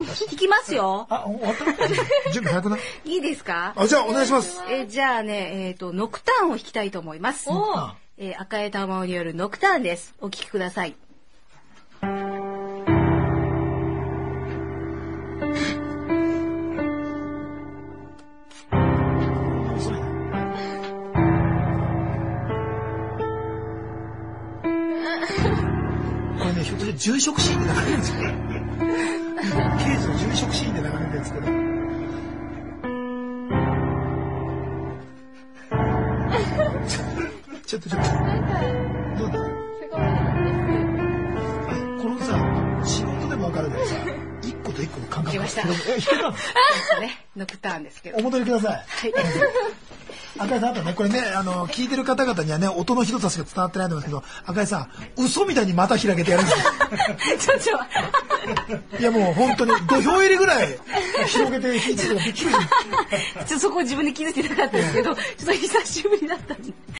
引きますよ。 あ、終わった準備早くない？ いいですか？ あ、じゃあお願いします。 じゃあね、ノクターンを弾きたいと思います。赤江珠緒によるノクターンです。お聴きください。 これね、ひょっとして殉職シーンで流れるんですよ。刑事の殉職シーンで流れるんですけど。ちょっと。どうだ？このさ、仕事でもわかるけどさ、一個と一個の感覚が。 弾けました。ノクターンですけど。 お戻りください。はい。赤井さん、あとね、これね、聞いてる方々にはね、音のひどさしか伝わってないと思うんですけど、赤井さん、嘘みたいに股開けてやるんですよ。いや、もう本当に土俵入りぐらい広げて弾いてるからびっくり。 そこを自分で気づいてなかったんですけど、ちょっと久しぶりだったんで。